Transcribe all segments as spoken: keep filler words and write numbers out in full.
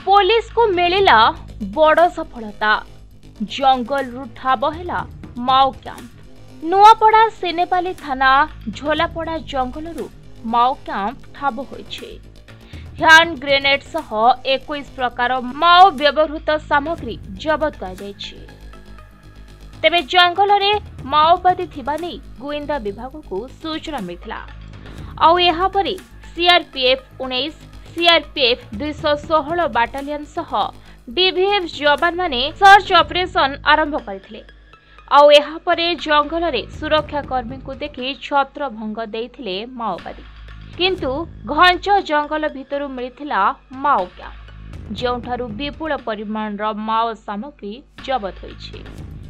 Police को मिलिला बड़ सफलता। जंगल ठाब है माओ कैंप। नुआपड़ा सिनेपाली थाना झोलापड़ा जंगल माओ कैंप ठाब होइछे। हैंड ग्रेनेड सह इक्कीस प्रकार माओ व्यवहृत सामग्री जबत कर तेबे जंगल रे माओवादी थिबा नै गोविंदा विभाग को सूचना मिलता। आउ यहाँ परे सीआरपीएफ उन्नीस सीआरपीएफ दो सौ सोलह बाटालियन सह डीवीएफ जवान माने सर्च ऑपरेशन आरंभ करथिले। आउ यहाँ परे जंगल रे सुरक्षा कर्मी को देखि छत्र भंग देथिले माओवादी, किंतु घंच जंगल भितरु मिलिथिला माओ कैंप, जोंठारु विपुल परिमाण रो माओ सामग्री जबत होइछे।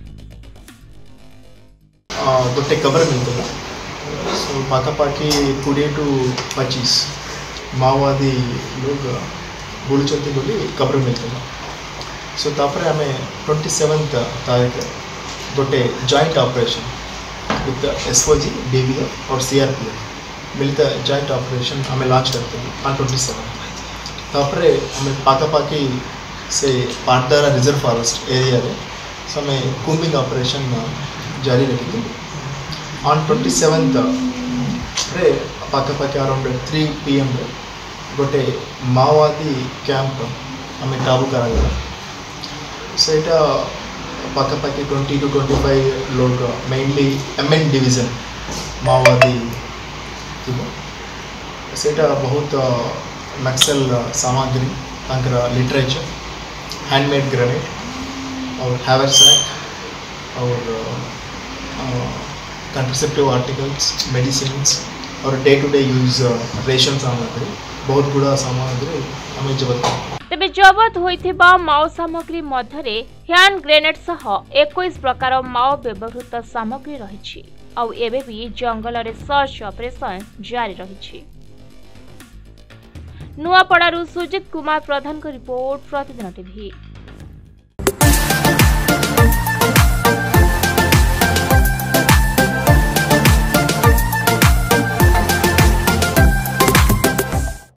गोटे कवर मिलता सो पाखापाखि कोड़े टू पच्चीस माओवादी लोग बुलूचंती बोली कवर मिलता। सो तापर आम ट्वेंटी सेवेन्थ तारीख गोटे joint operation with SOG DVF और सीआरपीएफ मिलता जॉइंट ऑपरेशन आम लॉन्च करते हैं ऑन ट्वेंटी सेवन। तापर आम पाखापाखि से पाटदारा रिजर्व फॉरेस्ट एरिया रे सो आम कूम्बिंग ऑपरेशन जारी रखी। ऑन ट्वेंटी सेवेन्थ पाखापाखि अराउंड थ्री पी एम गोटे माओवादी कैंप आम काबू करा। सो यहाँ पाखापाखि ट्वेंटी टू ट्वेंटी फाइव लोग मेनली एमएन डिवीजन माओवादी थी। सेटा बहुत नक्सल सामग्री तंकर लिटरेचर हैंडमेड ग्रेनेड और हैवरसैक और कंट्रासेप्टिव आर्टिकल्स मेडिसिन और day to day use ration सामग्री बहुत गुड़ा सामग्री हमें जबत। तेबे जबत होइथिबा माओ सामग्री मध्यरे हैंड ग्रेनेड सह इक्कीस प्रकार माओ व्यवहृत सामग्री रहिछि। आउ एबे भी जंगल रे सर्च ऑपरेशन जारी रहिछि। नुआपड़ारू सुजित कुमार प्रधान को रिपोर्ट प्रतिदिन टीवी।